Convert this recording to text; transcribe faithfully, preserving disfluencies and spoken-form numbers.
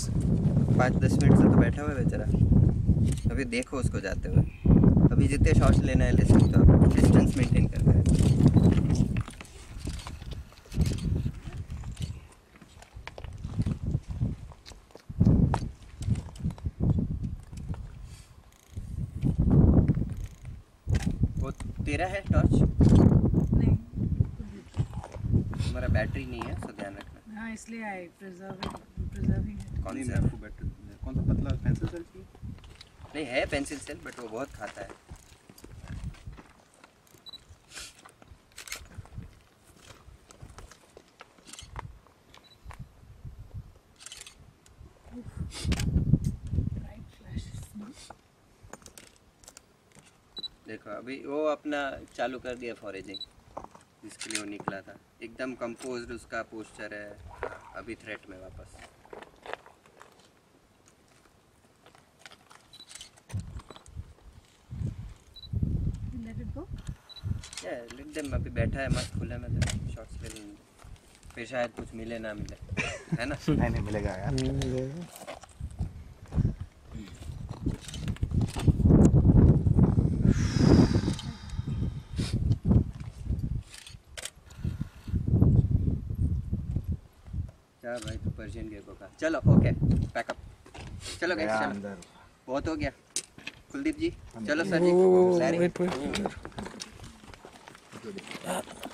पाँच दस मिनट से तो बैठा हुआ है बेचारा। अभी देखो उसको जाते हुए। अभी जितने शॉट्स लेना है ले सकते हो आप, डिस्टेंस मेंटेन करना है। वो तेरा है टॉर्च? नहीं, हमारा बैटरी नहीं है, सो ध्यान रखना। हाँ इसलिए आई प्रिजर्विंग प्रिजर्विंग कौन नहीं सा मैं आपको बैटरी कौन सा पतला पेंसिल सेल चाहिए? नहीं है पेंसिल सेल, बट वो बहुत खाता है। Bright flashes. देखो अभी वो अपना चालू कर दिया फॉरेजिंग, जिसके लिए वो निकला था। एकदम कंपोज्ड उसका पोस्चर है। अभी थ्रेट में वापस। Let it go. या लेट देम, अभी बैठा है मस्त खुले में, तो शॉट्स ले लेंगे, फिर शायद कुछ मिले ना मिले, है ना? नहीं नहीं मिलेगा यार। क्या भाई तू पर्शियन गेको का। चलो ओके पैकअप, चलो गाइस चलो, अंदर बहुत हो गया। कुलदीप जी चलो, अंदर। सर जी, वो- वो- लैरी। wait, wait, wait.